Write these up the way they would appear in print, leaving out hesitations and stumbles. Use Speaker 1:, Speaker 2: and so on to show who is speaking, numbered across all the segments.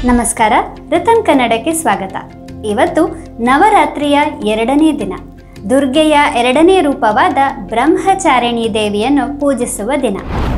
Speaker 1: ನಮಸ್ಕಾರ, ರತನ್ ಕನ್ನಡಕ್ಕೆ ಸ್ವಾಗತ. ಇವತ್ತು ನವರಾತ್ರಿಯ 2ನೇ ದಿನ. ದುರ್ಗೆಯ 2ನೇ ರೂಪವಾದ ಬ್ರಹ್ಮಚಾರಿಣಿ ದೇವಿಯನ್ನು ಪೂಜಿಸುವ ದಿನ.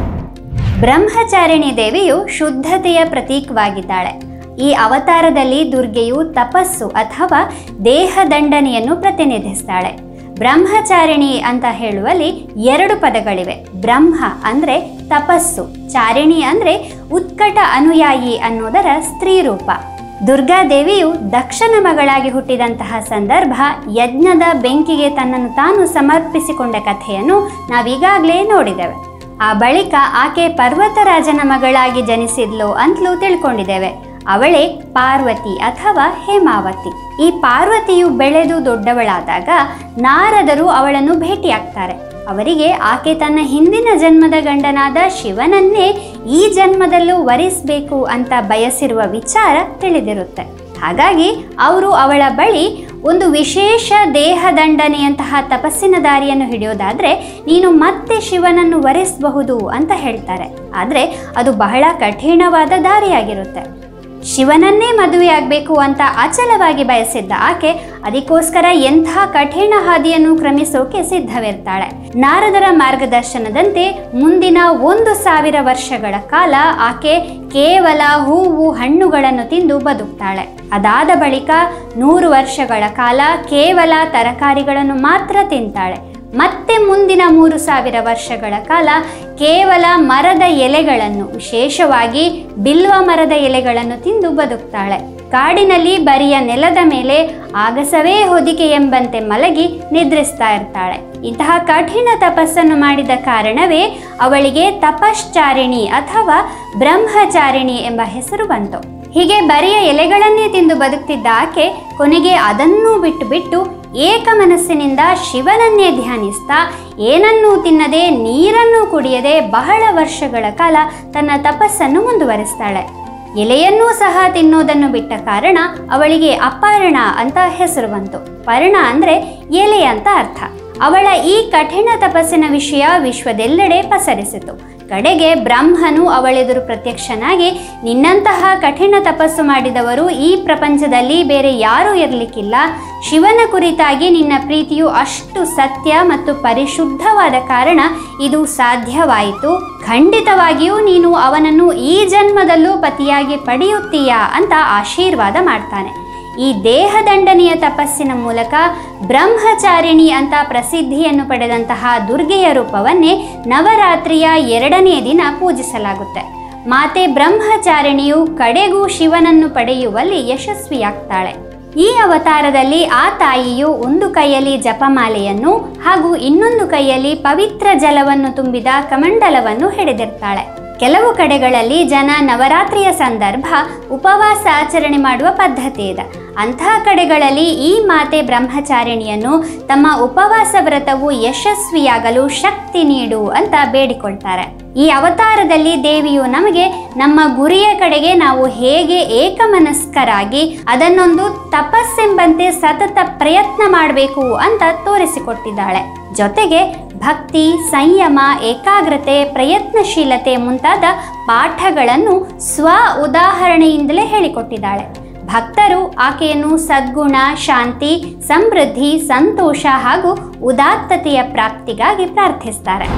Speaker 1: ಬ್ರಹ್ಮಚಾರಿಣಿ ದೇವಿಯು ಶುದ್ಧತೆಯ ಪ್ರತೀಕವಾಗಿದ್ದಾಳೆ. ಈ ಅವತಾರದಲ್ಲಿ ದುರ್ಗೆಯು ತಪಸ್ಸು ಅಥವಾ ದೇಹದಂಡನೆಯನ್ನು ಪ್ರತಿನಿಧಿಸ್ತಾಳೆ. ಬ್ರಹ್ಮಚಾರಿಣಿ ಅಂತ ಹೇಳುವಲ್ಲಿ 2 ಪದಗಳಿವೆ. ಬ್ರಹ್ಮ ಅಂದರೆ ತಪಸ್ಸು, ಚಾರಿಣಿ ಅಂದರೆ ಉತ್ಕಟ ಅನುಯಾಯಿ ಅನ್ನೋದರ ಸ್ತ್ರೀ ರೂಪ. ದುರ್ಗಾದೇವಿಯು ದಕ್ಷನ ಮಗಳಾಗಿ ಹುಟ್ಟಿದಂತಹ ಸಂದರ್ಭ ಯಜ್ಞದ ಬೆಂಕಿಗೆ ತನ್ನನ್ನು ತಾನು ಸಮರ್ಪಿಸಿಕೊಂಡ ಕಥೆಯನ್ನು ನಾವೀಗಾಗಲೇ ನೋಡಿದ್ದೇವೆ. ಆ ಬಳಿಕ ಆಕೆ ಪರ್ವತರಾಜನ ಮಗಳಾಗಿ ಜನಿಸಿದ್ಲು ಅಂತಲೂ ತಿಳ್ಕೊಂಡಿದ್ದೇವೆ. ಅವಳೇ ಪಾರ್ವತಿ ಅಥವಾ ಹೇಮಾವತಿ. ಈ ಪಾರ್ವತಿಯು ಬೆಳೆದು ದೊಡ್ಡವಳಾದಾಗ ನಾರದರು ಅವಳನ್ನು ಭೇಟಿಯಾಗ್ತಾರೆ. ಅವರಿಗೆ ಆಕೆ ತನ್ನ ಹಿಂದಿನ ಜನ್ಮದ ಗಂಡನಾದ ಶಿವನನ್ನೇ ಈ ಜನ್ಮದಲ್ಲೂ ವರಿಸಬೇಕು ಅಂತ ಬಯಸಿರುವ ವಿಚಾರ ತಿಳಿದಿರುತ್ತೆ. ಹಾಗಾಗಿ ಅವರು ಅವಳ ಬಳಿ ಒಂದು ವಿಶೇಷ ದೇಹದಂಡನೆಯಂತಹ ತಪಸ್ಸಿನ ದಾರಿಯನ್ನು ಹಿಡಿಯೋದಾದರೆ ನೀನು ಮತ್ತೆ ಶಿವನನ್ನು ವರಿಸಬಹುದು ಅಂತ ಹೇಳ್ತಾರೆ. ಆದರೆ ಅದು ಬಹಳ ಕಠಿಣವಾದ ದಾರಿಯಾಗಿರುತ್ತೆ. ಶಿವನನ್ನೇ ಮದುವೆಯಾಗಬೇಕು ಅಂತ ಅಚಲವಾಗಿ ಬಯಸಿದ್ದ ಆಕೆ ಅದಕ್ಕೋಸ್ಕರ ಎಂಥ ಕಠಿಣ ಹಾದಿಯನ್ನು ಕ್ರಮಿಸೋಕೆ ಸಿದ್ಧವಿರ್ತಾಳೆ. ನಾರದರ ಮಾರ್ಗದರ್ಶನದಂತೆ ಮುಂದಿನ 1000 ವರ್ಷಗಳ ಕಾಲ ಆಕೆ ಕೇವಲ ಹೂವು ಹಣ್ಣುಗಳನ್ನು ತಿಂದು ಬದುಕ್ತಾಳೆ. ಅದಾದ ಬಳಿಕ 100 ವರ್ಷಗಳ ಕಾಲ ಕೇವಲ ತರಕಾರಿಗಳನ್ನು ಮಾತ್ರ ತಿಂತಾಳೆ. ಮತ್ತೆ ಮುಂದಿನ 3000 ವರ್ಷಗಳ ಕಾಲ ಕೇವಲ ಮರದ ಎಲೆಗಳನ್ನು, ವಿಶೇಷವಾಗಿ ಬಿಲ್ವ ಮರದ ಎಲೆಗಳನ್ನು ತಿಂದು ಬದುಕ್ತಾಳೆ. ಕಾಡಿನಲ್ಲಿ ಬರಿಯ ನೆಲದ ಮೇಲೆ ಆಗಸವೇ ಹೊದಿಕೆ ಎಂಬಂತೆ ಮಲಗಿ ನಿದ್ರಿಸ್ತಾ ಇರ್ತಾಳೆ. ಇಂತಹ ಕಠಿಣ ತಪಸ್ಸನ್ನು ಮಾಡಿದ ಕಾರಣವೇ ಅವಳಿಗೆ ತಪಶ್ಚಾರಿಣಿ ಅಥವಾ ಬ್ರಹ್ಮಚಾರಿಣಿ ಎಂಬ ಹೆಸರು ಬಂತು. ಹೀಗೆ ಬರಿಯ ಎಲೆಗಳನ್ನೇ ತಿಂದು ಬದುಕ್ತಿದ್ದ ಆಕೆ ಕೊನೆಗೆ ಅದನ್ನೂ ಬಿಟ್ಟು ಏಕ ಮನಸ್ಸಿನಿಂದ ಶಿವನನ್ನೇ ಧ್ಯಾನಿಸ್ತಾ ಏನನ್ನೂ ತಿನ್ನದೆ ನೀರನ್ನೂ ಕುಡಿಯದೆ ಬಹಳ ವರ್ಷಗಳ ಕಾಲ ತನ್ನ ತಪಸ್ಸನ್ನು ಮುಂದುವರಿಸ್ತಾಳೆ. ಎಲೆಯನ್ನೂ ಸಹ ತಿನ್ನೋದನ್ನು ಬಿಟ್ಟ ಕಾರಣ ಅವಳಿಗೆ ಅಪರ್ಣ ಅಂತ ಹೆಸರು ಬಂತು. ಪರ್ಣ ಅಂದರೆ ಎಲೆ ಅಂತ ಅರ್ಥ. ಅವಳ ಈ ಕಠಿಣ ತಪಸ್ಸಿನ ವಿಷಯ ವಿಶ್ವದೆಲ್ಲೆಡೆ ಪಸರಿಸಿತು. ಕಡೆಗೆ ಬ್ರಹ್ಮನು ಅವಳೆದುರು ಪ್ರತ್ಯಕ್ಷನಾಗಿ, ನಿನ್ನಂತಹ ಕಠಿಣ ತಪಸ್ಸು ಮಾಡಿದವರು ಈ ಪ್ರಪಂಚದಲ್ಲಿ ಬೇರೆ ಯಾರೂ ಇರಲಿಕ್ಕಿಲ್ಲ. ಶಿವನ ಕುರಿತಾಗಿ ನಿನ್ನ ಪ್ರೀತಿಯು ಅಷ್ಟು ಸತ್ಯ ಮತ್ತು ಪರಿಶುದ್ಧವಾದ ಕಾರಣ ಇದು ಸಾಧ್ಯವಾಯಿತು. ಖಂಡಿತವಾಗಿಯೂ ನೀನು ಅವನನ್ನು ಈ ಜನ್ಮದಲ್ಲೂ ಪತಿಯಾಗಿ ಪಡೆಯುತ್ತೀಯಾ ಅಂತ ಆಶೀರ್ವಾದ ಮಾಡ್ತಾನೆ. ಈ ದೇಹದಂಡನೆಯ ತಪಸ್ಸಿನ ಮೂಲಕ ಬ್ರಹ್ಮಚಾರಿಣಿ ಅಂತ ಪ್ರಸಿದ್ಧಿಯನ್ನು ಪಡೆದಂತಹ ದುರ್ಗೆಯ ರೂಪವನ್ನೇ ನವರಾತ್ರಿಯ 2ನೇ ದಿನ ಪೂಜಿಸಲಾಗುತ್ತೆ. ಮಾತೆ ಬ್ರಹ್ಮಚಾರಿಣಿಯು ಕಡೆಗೂ ಶಿವನನ್ನು ಪಡೆಯುವಲ್ಲಿ ಯಶಸ್ವಿಯಾಗ್ತಾಳೆ. ಈ ಅವತಾರದಲ್ಲಿ ಆ ತಾಯಿಯು ಒಂದು ಕೈಯಲ್ಲಿ ಜಪಮಾಲೆಯನ್ನು ಹಾಗೂ ಇನ್ನೊಂದು ಕೈಯಲ್ಲಿ ಪವಿತ್ರ ಜಲವನ್ನು ತುಂಬಿದ ಕಮಂಡಲವನ್ನು ಹಿಡಿದಿರ್ತಾಳೆ. ಕೆಲವು ಕಡೆಗಳಲ್ಲಿ ಜನ ನವರಾತ್ರಿಯ ಸಂದರ್ಭ ಉಪವಾಸ ಆಚರಣೆ ಮಾಡುವ ಪದ್ಧತಿ ಇದೆ. ಅಂತಹ ಕಡೆಗಳಲ್ಲಿ ಈ ಮಾತೆ ಬ್ರಹ್ಮಚಾರಿಣಿಯನ್ನು ತಮ್ಮ ಉಪವಾಸ ವ್ರತವು ಯಶಸ್ವಿಯಾಗಲು ಶಕ್ತಿ ನೀಡು ಅಂತ ಬೇಡಿಕೊಳ್ತಾರೆ. ಈ ಅವತಾರದಲ್ಲಿ ದೇವಿಯು ನಮಗೆ ನಮ್ಮ ಗುರಿಯ ಕಡೆಗೆ ನಾವು ಹೇಗೆ ಏಕಮನಸ್ಕರಾಗಿ ಅದನ್ನೊಂದು ತಪಸ್ಸೆಂಬಂತೆ ಸತತ ಪ್ರಯತ್ನ ಮಾಡಬೇಕು ಅಂತ ತೋರಿಸಿಕೊಟ್ಟಿದ್ದಾಳೆ. ಜೊತೆಗೆ ಭಕ್ತಿ, ಸಂಯಮ, ಏಕಾಗ್ರತೆ, ಪ್ರಯತ್ನಶೀಲತೆ ಮುಂತಾದ ಪಾಠಗಳನ್ನು ಸ್ವ ಉದಾಹರಣೆಯಿಂದಲೇ ಹೇಳಿಕೊಟ್ಟಿದ್ದಾಳೆ. ಭಕ್ತರು ಆಕೆಯನ್ನು ಸದ್ಗುಣ, ಶಾಂತಿ, ಸಮೃದ್ಧಿ, ಸಂತೋಷ ಹಾಗೂ ಉದಾತ್ತತೆಯ ಪ್ರಾಪ್ತಿಗಾಗಿ ಪ್ರಾರ್ಥಿಸ್ತಾರೆ.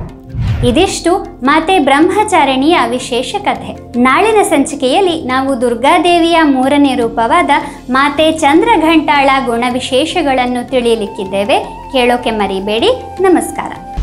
Speaker 1: ಇದಿಷ್ಟು ಮಾತೆ ಬ್ರಹ್ಮಚಾರಿಣಿಯ ವಿಶೇಷ ಕಥೆ. ನಾಳಿನ ಸಂಚಿಕೆಯಲ್ಲಿ ನಾವು ದುರ್ಗಾದೇವಿಯ 3ನೇ ರೂಪವಾದ ಮಾತೆ ಚಂದ್ರಘಂಟಾಳ ಗುಣವಿಶೇಷಗಳನ್ನು ತಿಳಿಯಲಿಕ್ಕಿದ್ದೇವೆ. ಕೇಳೋಕೆ ಮರಿಬೇಡಿ. ನಮಸ್ಕಾರ.